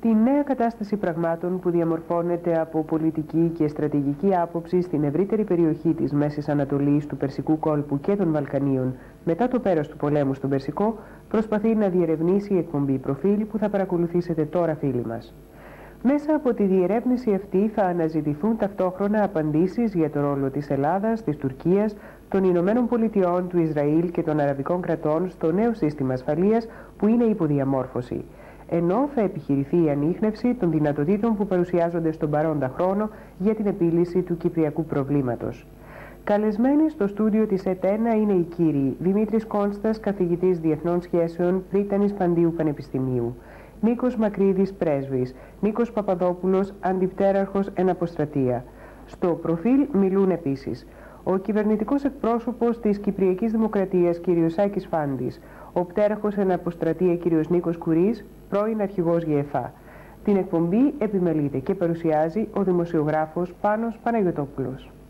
Τη νέα κατάσταση πραγμάτων που διαμορφώνεται από πολιτική και στρατηγική άποψη στην ευρύτερη περιοχή της Μέσης Ανατολής, του Περσικού κόλπου και των Βαλκανίων μετά το πέρας του πολέμου στον Περσικό, προσπαθεί να διερευνήσει η εκπομπή προφίλ που θα παρακολουθήσετε τώρα, φίλοι μας. Μέσα από τη διερεύνηση αυτή θα αναζητηθούν ταυτόχρονα απαντήσεις για το ρόλο της Ελλάδας, της Τουρκίας, των Ηνωμένων Πολιτειών, του Ισραήλ και των Αραβικών κρατών στο νέο σύστημα ασφαλείας που είναι υποδιαμόρφωση. Ενώ θα επιχειρηθεί η ανίχνευση των δυνατοτήτων που παρουσιάζονται στον παρόντα χρόνο για την επίλυση του κυπριακού προβλήματος. Καλεσμένοι στο στούντιο της ΕΤΕΝΑ είναι οι κύριοι Δημήτρης Κόνστας, καθηγητής Διεθνών Σχέσεων Πρίτανης Παντίου Πανεπιστημίου, Νίκος Μακρύδης, πρέσβης, Νίκος Παπαδόπουλος, αντιπτέραρχος εν αποστρατεία. Στο προφίλ μιλούν επίσης ο κυβερνητικός εκπρόσωπος της Κυπριακής Δημοκρατίας κ. Σάκης Φάντης, ο πτέραρχος εν αποστρατεία κ. Νίκος Κουρής, πρώην αρχηγός ΓΕΦΑ. Την εκπομπή επιμελείται και παρουσιάζει ο δημοσιογράφος Πάνος Παναγιωτόπουλος.